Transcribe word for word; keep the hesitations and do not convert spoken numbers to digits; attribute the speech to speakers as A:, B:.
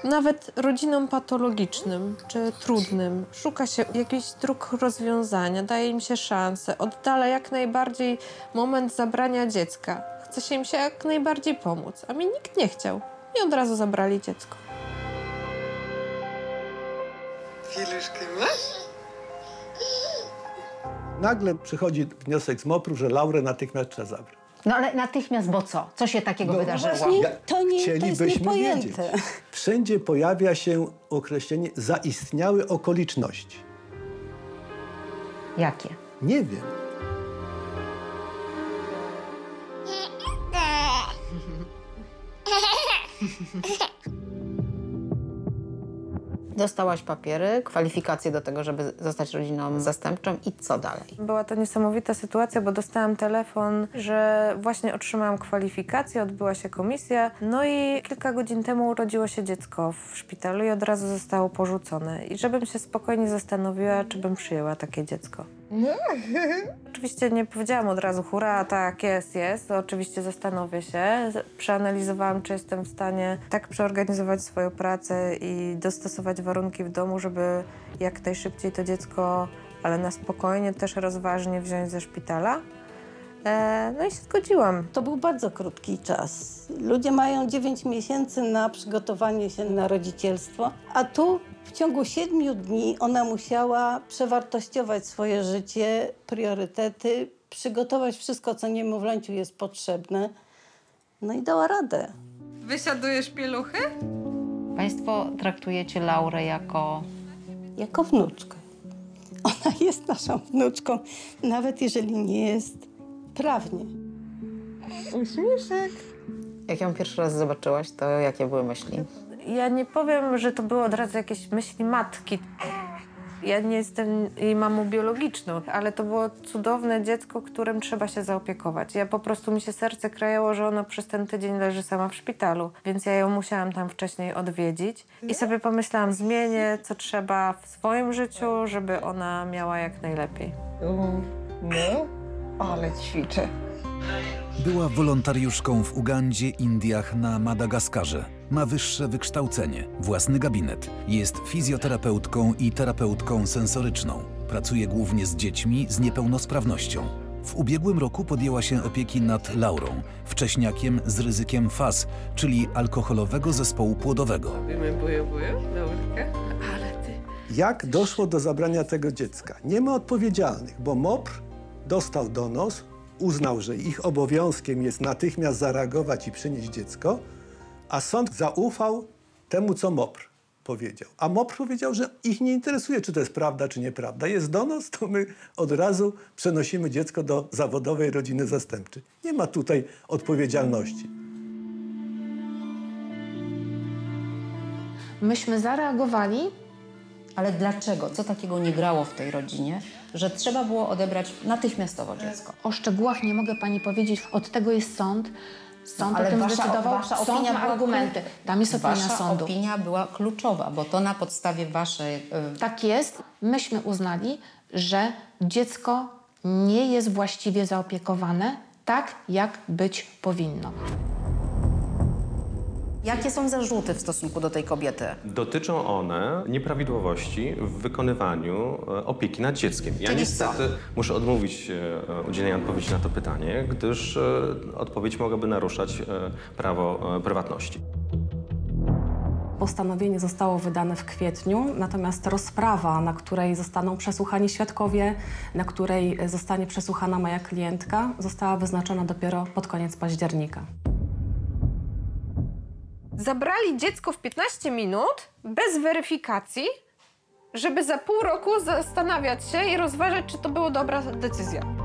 A: Nawet rodzinom patologicznym czy trudnym szuka się jakichś dróg rozwiązania, daje im się szansę, oddala jak najbardziej moment zabrania dziecka. Chce się im się jak najbardziej pomóc, a mi nikt nie chciał. I od razu zabrali dziecko.
B: Chwileczkę masz?
C: Nagle przychodzi wniosek z mopru, że Laurę natychmiast trzeba zabrać.
D: No ale natychmiast, bo co? Co się takiego
C: No
D: wydarzyło?
C: właśnie, ja-
E: To nie, to jest
C: Chcielibyśmy
E: niepojęte.
C: wiedzieć. Wszędzie pojawia się określenie zaistniałe okoliczności.
D: Jakie?
C: Nie wiem.
D: Dostałaś papiery, kwalifikacje do tego, żeby zostać rodziną zastępczą i co dalej?
A: Była to niesamowita sytuacja, bo dostałam telefon, że właśnie otrzymałam kwalifikację, odbyła się komisja, no i kilka godzin temu urodziło się dziecko w szpitalu i od razu zostało porzucone. I żebym się spokojnie zastanowiła, czy bym przyjęła takie dziecko. Oczywiście nie powiedziałam od razu, hurra, tak, jest, jest. Oczywiście zastanowię się. Przeanalizowałam, czy jestem w stanie tak przeorganizować swoją pracę i dostosować warunki w domu, żeby jak najszybciej to dziecko, ale na spokojnie, też rozważnie wziąć ze szpitala. E, no i się zgodziłam.
E: To był bardzo krótki czas. Ludzie mają dziewięć miesięcy na przygotowanie się na rodzicielstwo, a tu w ciągu siedmiu dni ona musiała przewartościować swoje życie, priorytety, przygotować wszystko, co niemowlęciu jest potrzebne. No i dała radę.
A: Wysiadujesz pieluchy?
D: Państwo traktujecie Laurę jako...
E: Jako wnuczkę. Ona jest naszą wnuczką, nawet jeżeli nie jest prawnie.
A: Uśmieszek.
D: Jak ją pierwszy raz zobaczyłaś, to jakie były myśli?
A: Ja nie powiem, że to były od razu jakieś myśli matki. Ja nie jestem jej mamą biologiczną, ale to było cudowne dziecko, którym trzeba się zaopiekować. Ja po prostu mi się serce krajało, że ono przez ten tydzień leży sama w szpitalu, więc ja ją musiałam tam wcześniej odwiedzić. I sobie pomyślałam, zmienię co trzeba w swoim życiu, żeby ona miała jak najlepiej.
B: No, ale ćwiczę.
F: Była wolontariuszką w Ugandzie, Indiach, na Madagaskarze. Ma wyższe wykształcenie, własny gabinet. Jest fizjoterapeutką i terapeutką sensoryczną. Pracuje głównie z dziećmi z niepełnosprawnością. W ubiegłym roku podjęła się opieki nad Laurą, wcześniakiem z ryzykiem F A S, czyli alkoholowego zespołu płodowego.
B: Robimy bujo bujo, Laurkę. Ale ty...
C: Jak doszło do zabrania tego dziecka? Nie ma odpowiedzialnych, bo mopr dostał donos, uznał, że ich obowiązkiem jest natychmiast zareagować i przynieść dziecko, a sąd zaufał temu, co mopr powiedział. A mopr powiedział, że ich nie interesuje, czy to jest prawda, czy nieprawda. Jest donos, to my od razu przenosimy dziecko do zawodowej rodziny zastępczej. Nie ma tutaj odpowiedzialności.
G: Myśmy zareagowali.
D: Ale dlaczego? Co takiego nie grało w tej rodzinie, że trzeba było odebrać natychmiastowo dziecko?
G: O szczegółach nie mogę pani powiedzieć. Od tego jest sąd. Sąd
D: No, ale
G: o tym
D: wasza-
G: zdecydował.
D: wasza
G: Sąd
D: opinia
G: ma
D: była
G: argumenty.
D: klu-
G: Tam jest opinia
D: Wasza
G: sądu.
D: opinia była kluczowa, bo to na podstawie waszej... y,
G: Tak jest. Myśmy uznali, że dziecko nie jest właściwie zaopiekowane tak, jak być powinno.
D: Jakie są zarzuty w stosunku do tej kobiety?
H: Dotyczą one nieprawidłowości w wykonywaniu e, opieki nad dzieckiem. Ja
D: Czyli
H: niestety
D: co?
H: muszę odmówić e, udzielenia odpowiedzi na to pytanie, gdyż e, odpowiedź mogłaby naruszać e, prawo e, prywatności.
I: Postanowienie zostało wydane w kwietniu, natomiast rozprawa, na której zostaną przesłuchani świadkowie, na której zostanie przesłuchana moja klientka, została wyznaczona dopiero pod koniec października.
A: Zabrali dziecko w piętnaście minut bez weryfikacji, żeby za pół roku zastanawiać się i rozważać, czy to była dobra decyzja.